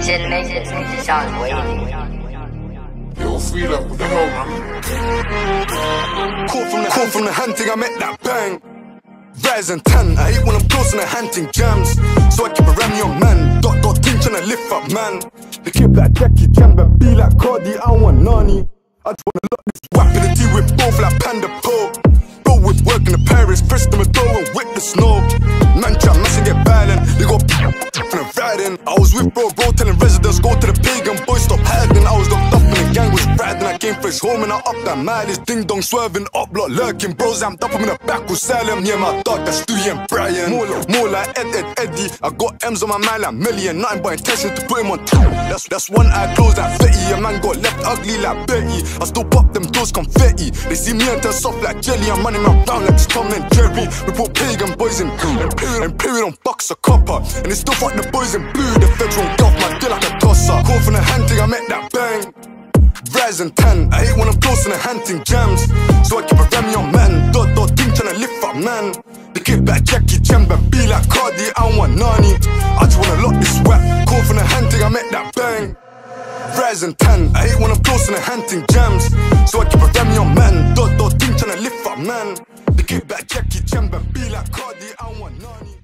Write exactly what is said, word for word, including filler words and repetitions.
didn't make this, it sounds wavy. Yo, feel up, what the hell, man? Caught from the, caught from the hunting, I met that bang. Rise and tan, I hate when I'm close and the hunting jams. So I keep a ram your man. Dot dot ting tryna lift up, man. They keep like Jackie Chan, but be like Cardi, I want Nani. I just wanna lock this whap in the tea with both like Panda Poe. Go with work in the Paris, press them a door and whip the snow. Man try mess and get violent, they go from the riding. I was with bro, bro telling residents go to the pagan, boys stop hiding. I was locked up and the gang was riding. I came fresh home and I up that mileage. Ding dong swerving, up block lurking. Bros amped up, I'm in the back with Salem. Yeah, my dog, that's Stewie and Brian. More like, more like Ed, Ed, Eddie. I got M's on my mind like million. Nothing but intention to put him on top. That's, that's one eye closed like Fetty. A man got left ugly like Betty. I still pop them doors confetti. They see me and turn soft like jelly. I'm running around like Tom and Jerry. We put pagan boys in blue and period, and period on bucks of copper. And they still fuck the boys in blue. The feds won't get off my dick like a tosser. Call from the hunting, I met that bang. Rise and tan, I hate when I'm close and the hunting jams. So I keep a ram your man. Dot dot ting tryna lift up, man. They keep like Jackie Chan, but be like Cardi, I want Nani. I just wanna lock this whap. Call from the hunting, I met that bang. Rise and tan, I hate when I'm close and the hunting jams. So I keep a ram your man. Dot dot ting tryna lift up, man. They keep like Jackie Chan, but be like Cardi, I want Nani.